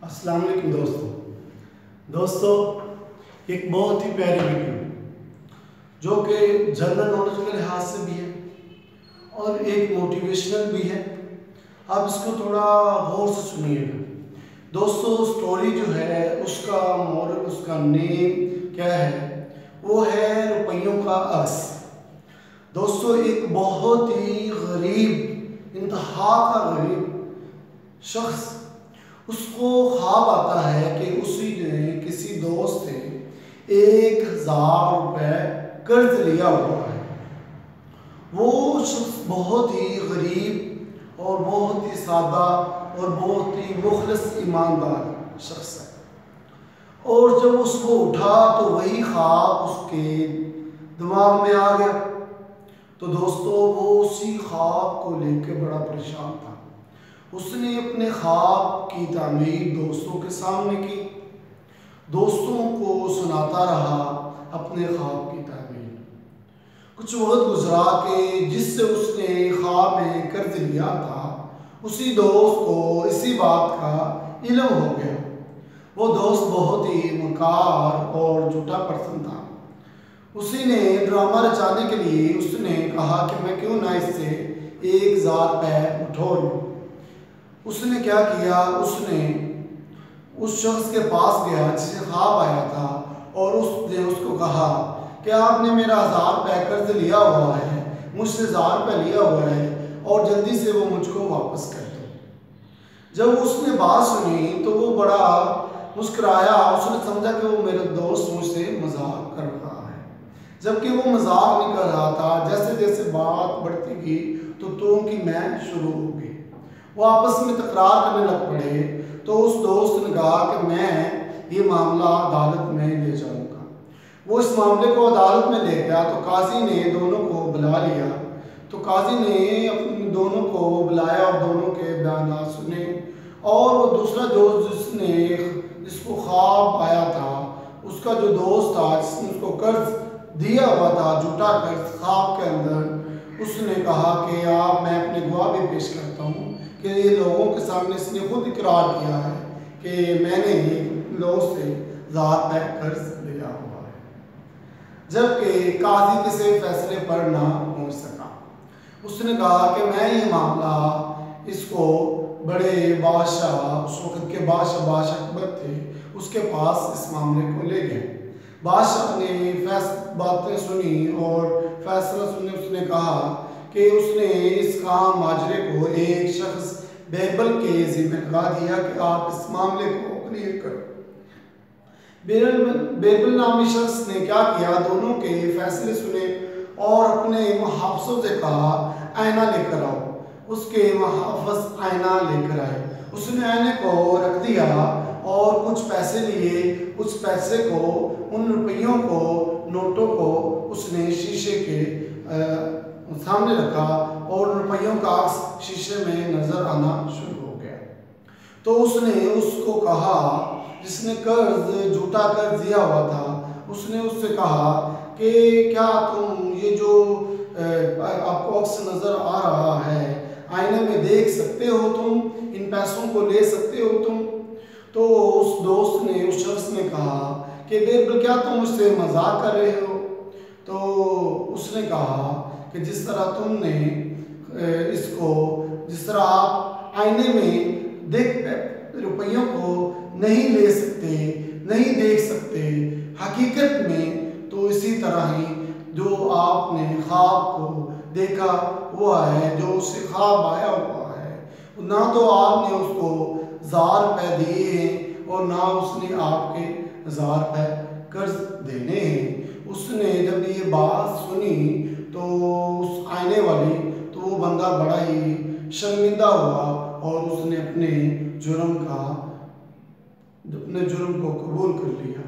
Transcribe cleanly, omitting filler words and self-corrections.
अस्सलाम वालेकुम दोस्तों एक बहुत ही प्यारी वीडियो जो कि जनरल नॉलेज के लिहाज से भी है और एक मोटिवेशनल भी है। आप इसको थोड़ा गौर से सुनिएगा दोस्तों। स्टोरी जो है उसका मोरल, उसका नेम क्या है, वो है रुपयों का अर्स। दोस्तों एक बहुत ही गरीब, इंतहा का गरीब शख्स, उसको ख्वाब आता है कि उसी ने किसी दोस्त से 1000 रुपये कर्ज लिया हुआ है। वो शख्स बहुत ही गरीब और बहुत ही सादा और बहुत ही मुखलिस ईमानदार शख्स है। और जब उसको उठा तो वही ख्वाब उसके दिमाग में आ गया। तो दोस्तों वो उसी ख्वाब को लेकर बड़ा परेशान था। उसने अपने ख्वाब की तामीर दोस्तों के सामने की, दोस्तों को सुनाता रहा अपने ख्वाब की तामीर। कुछ वक्त गुजरा कि जिससे उसने ख्वाब में कर्ज लिया था उसी दोस्त को इसी बात का इल्म हो गया। वो दोस्त बहुत ही मकार और झूठा पर्सन था। उसी ने ड्रामा रचाने के लिए उसने कहा कि मैं क्यों ना इससे 1000 रुपये उठो लूँ। उसने क्या किया, उसने उस शख्स के पास गया जिसे ख्वाब आया था और उसने उसको कहा कि आपने मेरा 1000 रुपये कर्ज लिया हुआ है, मुझसे 1000 रुपये लिया हुआ है और जल्दी से वो मुझको वापस कर दो। जब उसने बात सुनी तो वो बड़ा मुस्कुराया। उसने समझा कि वो मेरा दोस्त मुझसे मजाक कर रहा है, जबकि वो मजाक नहीं कर रहा था। जैसे जैसे बात बढ़ती गई तो की मैं शुरू हो गई। वो आपस में तकरार करने लग पड़े। तो उस दोस्त ने कहा कि मैं ये मामला अदालत में ले जाऊंगा। वो इस मामले को अदालत में ले गया तो काजी ने दोनों को बुला लिया। तो काजी ने अपने दोनों को बुलाया और दोनों के बयान सुने। और वो दूसरा दोस्त जिसको ख्वाब आया था, उसका जो दोस्त था जिसने उसको कर्ज दिया हुआ था, झूठा कर्ज ख्वाब के अंदर, उसने कहा कि आप, मैं अपने गवाह भी पेश करता हूँ कि ये लोगों के सामने इसने खुद इकरार किया है कि मैंने लोगों से 1000 रुपये कर्ज लिया हुआ है। जबकि काजी किसी फैसले पर ना पहुंच सका। उसने कहा कि मैं ये मामला इसको बड़े बादशाह, उस वक्त के बादशाह अकबर थे, उसके पास इस मामले को ले गए। बादशाह ने बातें सुनी और फैसला सुनने उसने कहा कि उसने इस काम माजरे को एक शख्स बेरबल के ज़िम्मे लगा दिया कि आप इस मामले को क्लियर करो। बेरबल नामी शख्स ने क्या किया, दोनों के फैसले सुने और अपने मुहाफ़िज़ों से कहा आईना लेकर आओ। उसके मुहाफ़िज़ आईना लेकर आए। उसने आईने को रख दिया और कुछ पैसे लिए। उस पैसे को, उन रुपयों को, नोटों को उसने शीशे के सामने रखा और रुपयों का अक्स शीशे में नजर आना शुरू हो गया। तो उसने उसको कहा, जिसने कर्ज, झूठा कर्ज दिया हुआ था, उसने उससे कहा कि क्या तुम ये जो आपको अक्स नजर आ रहा है, आईने में देख सकते हो, तुम इन पैसों को ले सकते हो तुम? तो उस दोस्त ने, उस शख्स ने कहा कि बिल्कुल, क्या तुम मुझसे मजाक कर रहे हो? तो उसने कहा कि जिस तरह तुमने इसको, जिस तरह आप आईने में देख रुपयों को नहीं ले सकते, नहीं देख सकते हकीकत में, तो इसी तरह ही जो आपने ख्वाब को देखा हुआ है, जो उससे ख्वाब आया हुआ है, ना तो आपने उसको 1000 रुपये दिए हैं और ना उसने आपके 1000 रुपये कर्ज देने हैं। उसने जब ये बात सुनी तो उस आईने वाली, तो वो बंदा बड़ा ही शर्मिंदा हुआ और उसने अपने जुर्म को कबूल कर लिया।